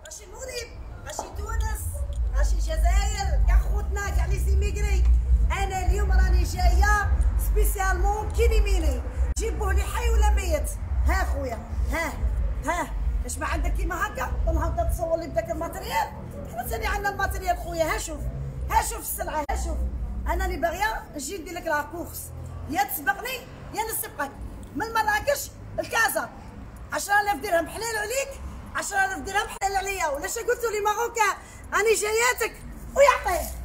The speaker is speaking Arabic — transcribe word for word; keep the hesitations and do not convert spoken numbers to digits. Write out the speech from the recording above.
غاشي المغرب، غاشي تونس، غاشي الجزائر، كاع خوتنا كاع لي زيميغري. انا اليوم راني جايه سبيسيالمون كيليميني، جيبوه لي حي ولا ميت. ها خويا، ها ها واش ما عندك كيما هكا تنهض تصور لي بداك الماتريال؟ حنا ثاني عندنا الماتريال خويا. ها شوف، ها شوف السلعه، ها شوف. انا اللي باغيه نجي ندير لك لا كورس، يا تسبقني يا نسبقك. من مراكش لكازا عشرة آلاف درهم حلال عليك، عشرة آلاف درهم حلال عليا. ولا شا قلتوا لي ماروكا راني جاياتك ويعطيه.